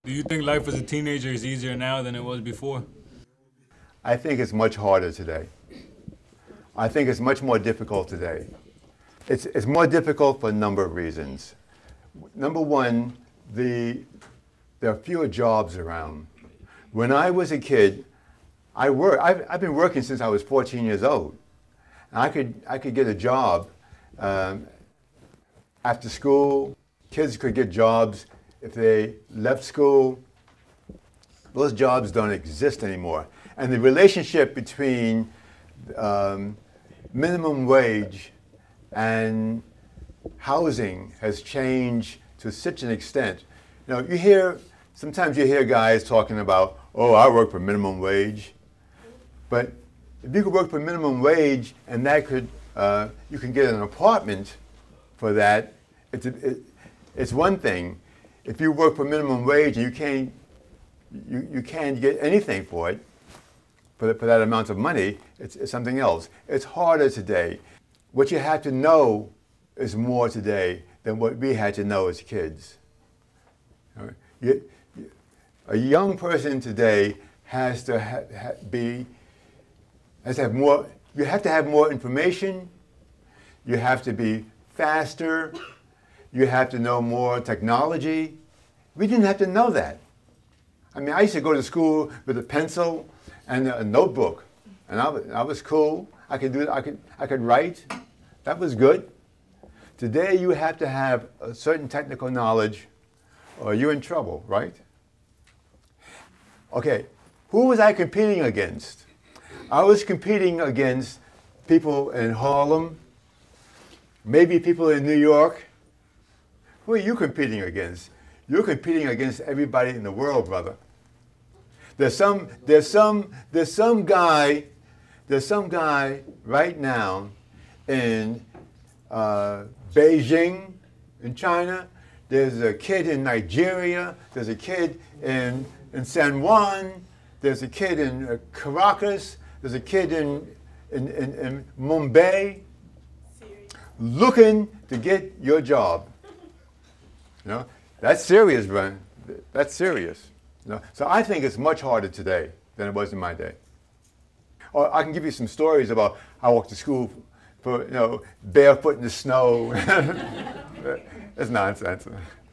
Do you think life as a teenager is easier now than it was before? I think it's much harder today. I think it's much more difficult today. It's more difficult for a number of reasons. Number one, there are fewer jobs around. When I was a kid, I've been working since I was 14 years old. And I could get a job after school. Kids could get jobs if they left school. Those jobs don't exist anymore. And the relationship between minimum wage and housing has changed to such an extent. You know, sometimes you hear guys talking about, oh, I work for minimum wage. But if you could work for minimum wage and that could, you can get an apartment for that, it's one thing. If you work for minimum wage and you can't get anything for it, for that amount of money, it's something else. It's harder today. What you have to know is more today than what we had to know as kids. A young person today has to have more. You have to have more information. You have to be faster. You have to know more technology. We didn't have to know that. I mean, I used to go to school with a pencil and a notebook, and I was cool. I could do it. I could write. That was good. Today, you have to have a certain technical knowledge, or you're in trouble, right? Okay, who was I competing against? I was competing against people in Harlem, maybe people in New York. Who are you competing against? You're competing against everybody in the world, brother. There's some guy right now in Beijing, in China. There's a kid in Nigeria. There's a kid in San Juan. There's a kid in Caracas. There's a kid in Mumbai looking to get your job. You know, that's serious, Brian. That's serious. You know? So I think it's much harder today than it was in my day. Or I can give you some stories about how I walked to school for, barefoot in the snow. That's nonsense.